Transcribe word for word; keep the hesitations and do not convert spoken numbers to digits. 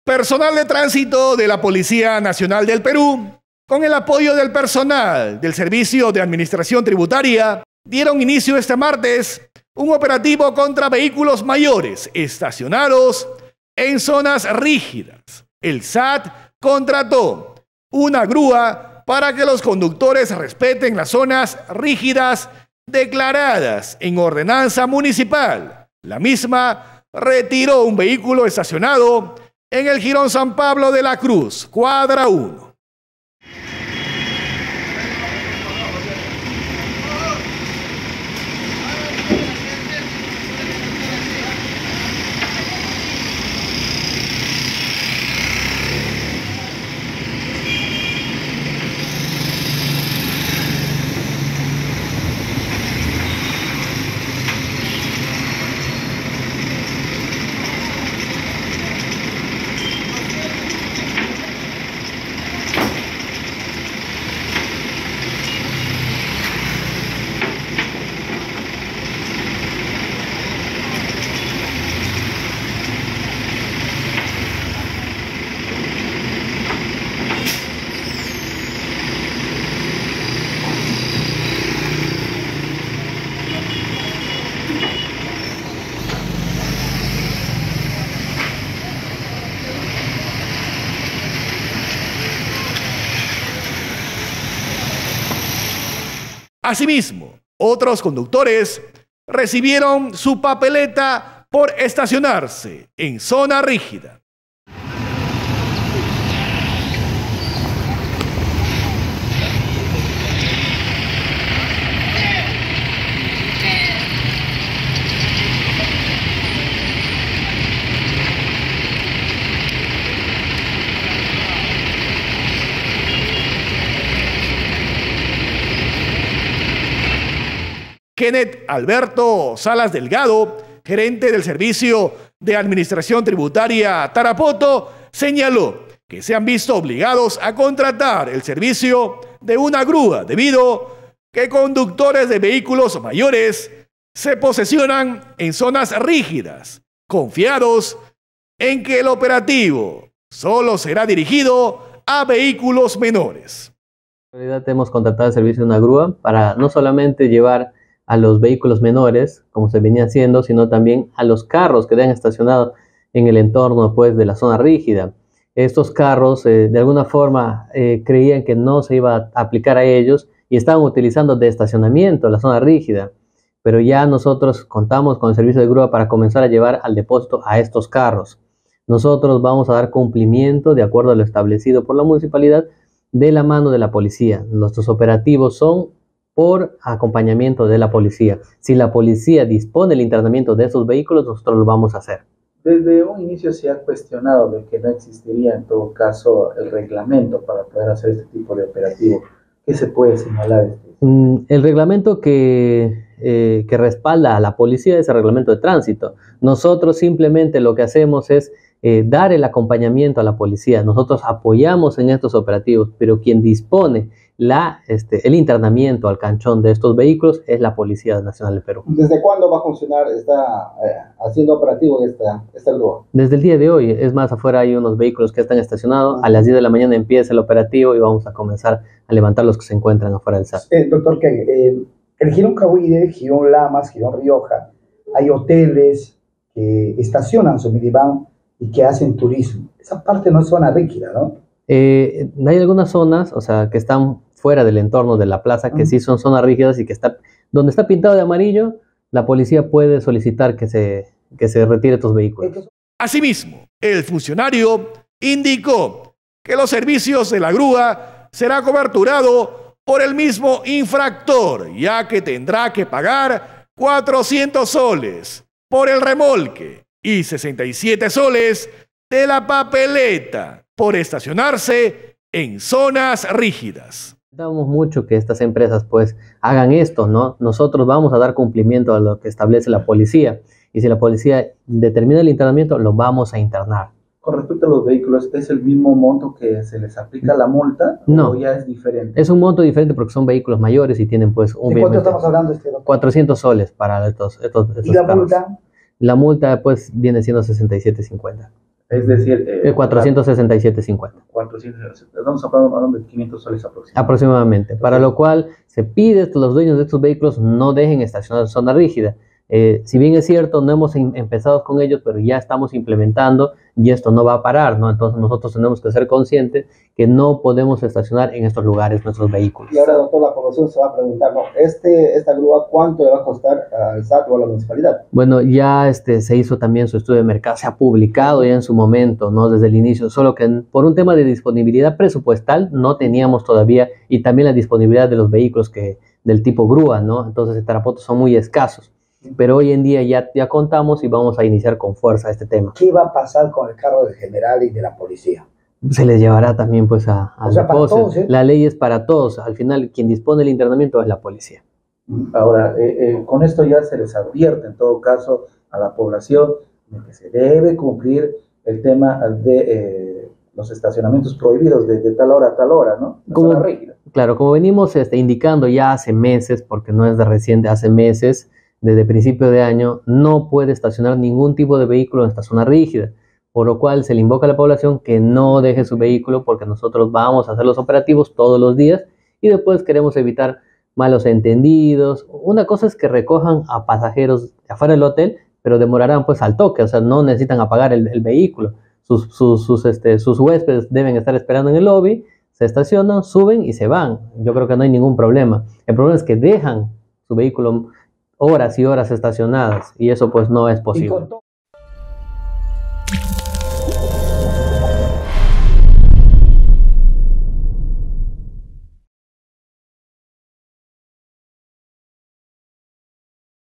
Personal de tránsito de la Policía Nacional del Perú, con el apoyo del personal del Servicio de Administración Tributaria, dieron inicio este martes un operativo contra vehículos mayores estacionados en zonas rígidas. El S A T contrató una grúa para que los conductores respeten las zonas rígidas declaradas en ordenanza municipal. La misma retiró un vehículo estacionado en el Jirón San Pablo de la Cruz, cuadra uno. Asimismo, otros conductores recibieron su papeleta por estacionarse en zona rígida. Kenneth Alberto Salas Delgado, gerente del Servicio de Administración Tributaria Tarapoto, señaló que se han visto obligados a contratar el servicio de una grúa debido que conductores de vehículos mayores se posesionan en zonas rígidas, confiados en que el operativo solo será dirigido a vehículos menores. En realidad hemos contratado el servicio de una grúa para no solamente llevar a los vehículos menores, como se venía haciendo, sino también a los carros que hayan estacionado en el entorno pues, de la zona rígida. Estos carros, eh, de alguna forma, eh, creían que no se iba a aplicar a ellos y estaban utilizando de estacionamiento la zona rígida. Pero ya nosotros contamos con el servicio de grúa para comenzar a llevar al depósito a estos carros. Nosotros vamos a dar cumplimiento, de acuerdo a lo establecido por la municipalidad, de la mano de la policía. Nuestros operativos son por acompañamiento de la policía. Si la policía dispone el internamiento de esos vehículos, nosotros lo vamos a hacer. Desde un inicio se ha cuestionado de que no existiría en todo caso el reglamento para poder hacer este tipo de operativo. ¿Qué se puede señalar? Mm, el reglamento que, eh, que respalda a la policía es el reglamento de tránsito. Nosotros simplemente lo que hacemos es eh, dar el acompañamiento a la policía. Nosotros apoyamos en estos operativos, pero quien dispone La, este, el internamiento al canchón de estos vehículos es la Policía Nacional del Perú. ¿Desde cuándo va a funcionar, está eh, haciendo operativo esta, esta grúa? Desde el día de hoy, es más, afuera hay unos vehículos que están estacionados, a las diez de la mañana empieza el operativo y vamos a comenzar a levantar los que se encuentran afuera del S A T. Eh, doctor Key, eh, el Jirón Cahuide, Jirón Lamas, Jirón Rioja, hay hoteles que estacionan su minivan y que hacen turismo. Esa parte no es zona rígida, ¿no? Eh, hay algunas zonas, o sea, que están fuera del entorno de la plaza, que uh-huh. sí son zonas rígidas y que está, donde está pintado de amarillo, la policía puede solicitar que se, que se retire estos vehículos. Asimismo, el funcionario indicó que los servicios de la grúa será coberturado por el mismo infractor, ya que tendrá que pagar cuatrocientos soles por el remolque y sesenta y siete soles de la papeleta por estacionarse en zonas rígidas. Damos mucho que estas empresas pues hagan esto, ¿no? Nosotros vamos a dar cumplimiento a lo que establece la policía y si la policía determina el internamiento, lo vamos a internar. Con respecto a los vehículos, ¿es el mismo monto que se les aplica la multa no, o ya es diferente? Es un monto diferente porque son vehículos mayores y tienen pues un... ¿De cuánto estamos hablando? Este, cuatrocientos soles para estos, estos, estos ¿Y la carros. multa? La multa pues viene siendo sesenta y siete cincuenta. Es decir, eh, cuatrocientos sesenta y siete cincuenta. cuatrocientos, estamos hablando de quinientos soles aproximadamente. Aproximadamente. Para lo cual se pide que los dueños de estos vehículos no dejen estacionar en zona rígida. Eh, si bien es cierto, no hemos em empezado con ellos, pero ya estamos implementando y esto no va a parar, ¿no? Entonces nosotros tenemos que ser conscientes que no podemos estacionar en estos lugares nuestros vehículos. Y ahora, doctor, la población se va a preguntar, ¿no? Este, ¿Esta grúa cuánto le va a costar al S A T o a la municipalidad? Bueno, ya este, se hizo también su estudio de mercado, se ha publicado ya en su momento, ¿no? Desde el inicio, solo que por un tema de disponibilidad presupuestal no teníamos todavía, y también la disponibilidad de los vehículos que, del tipo grúa, ¿no? Entonces, en Tarapoto son muy escasos. Pero hoy en día ya, ya contamos y vamos a iniciar con fuerza este tema. ¿Qué va a pasar con el carro del general y de la policía? Se les llevará también pues a, a o sea, para todos, ¿eh? La ley es para todos. Al final quien dispone del internamiento es la policía. Ahora, eh, eh, con esto ya se les advierte en todo caso a la población de que se debe cumplir el tema de eh, los estacionamientos prohibidos de, de tal hora a tal hora, ¿no? Como, claro, como venimos este, indicando ya hace meses, porque no es de reciente, hace meses, desde principio de año, no puede estacionar ningún tipo de vehículo en esta zona rígida, por lo cual se le invoca a la población que no deje su vehículo porque nosotros vamos a hacer los operativos todos los días y después queremos evitar malos entendidos. Una cosa es que recojan a pasajeros afuera del hotel, pero demorarán pues al toque, o sea, no necesitan apagar el, el vehículo. Sus, sus, sus, este, sus huéspedes deben estar esperando en el lobby, se estacionan, suben y se van. Yo creo que no hay ningún problema. El problema es que dejan su vehículo horas y horas estacionadas y eso pues no es posible.